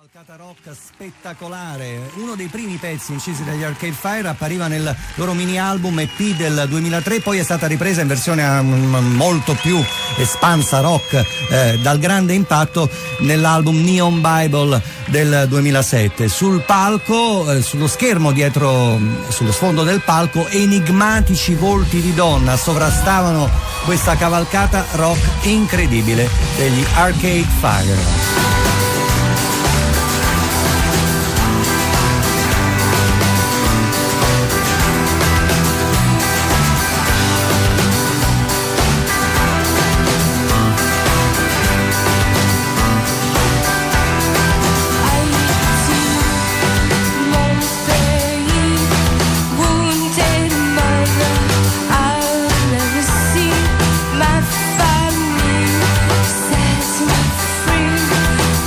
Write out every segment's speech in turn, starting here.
cavalcata rock spettacolare, uno dei primi pezzi incisi dagli Arcade Fire, appariva nel loro mini album EP del 2003, poi è stata ripresa in versione molto più espansa rock dal grande impatto nell'album Neon Bible del 2007. Sul palco, sullo schermo dietro, sullo sfondo del palco, enigmatici volti di donna sovrastavano questa cavalcata rock incredibile degli Arcade Fire. My family sets me free.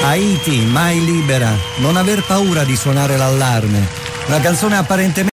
Haiti, mai libera, non aver paura di suonare l'allarme. Una canzone apparentemente